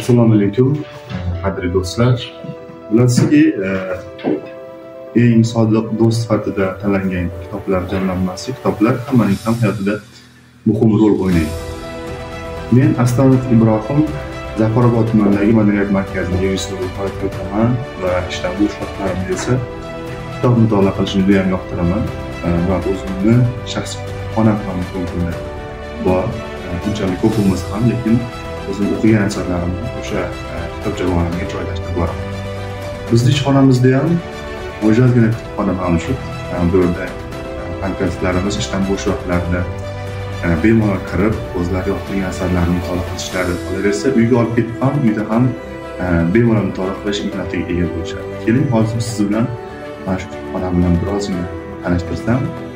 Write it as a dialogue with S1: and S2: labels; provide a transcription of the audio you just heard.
S1: Assalomu alaykum, qadrli do'stlar. Bilasizki, eng sodiq do'st sifatida tanlangan kitoblar jamlanmasi, kitoblar hammaning ham hayotida muhim rol o'ynaydi. Men Astonov Ibrohim, Zafarobod tumanidagi madaniyat markazida yuristlik qilib va ishdan bo'sh vaqtlarimda esa kitob mutolaa qilishni juda ham yoqtiraman va o'zimni shaxsiy xonam ham bor. Unchalik ko'p bo'lmasa ham, lekin o'zim o'qigan asarlarimni o'sha kitob javonimga joylashtirib boraman. Bizning xonamizda ham mo'jazgina kutubxona mavjud. Bu yerda hamkasblarimiz ishdan bo'sh vaqtlarida bemalol kirib, o'zlari yoqtirgan asarlarni mutolaa qilishlari, qolaversa uyga olib ketib ham, uyda ham bemalol mutolaa qilish imkoniyatiga ega bo'lishadi. Keling, hozir siz bilan mana shu kutubxona bilan birozgina tanishtirsam.